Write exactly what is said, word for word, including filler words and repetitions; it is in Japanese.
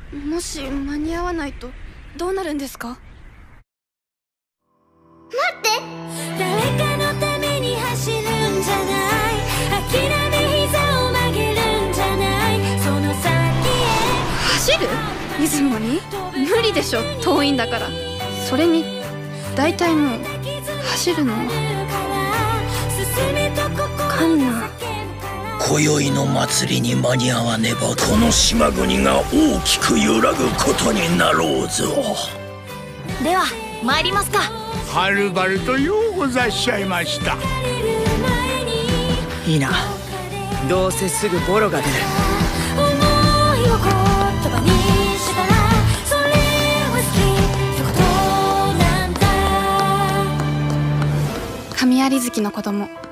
もし間に合わないとどうなるんですか？ 待って、誰かのために走るんじゃない、諦め膝を曲げるんじゃない、その先へ走る？出雲に？無理でしょ、遠いんだから。それに大体もう走るのかんな。 今宵の祭りに間に合わねばこの島国が大きく揺らぐことになろうぞ。 では参りますか。 はるばるとようござっしゃいました。 いいな、どうせすぐボロが出る。 思いを言葉にしたらそれは好きってことなんだ。 神有月の子供。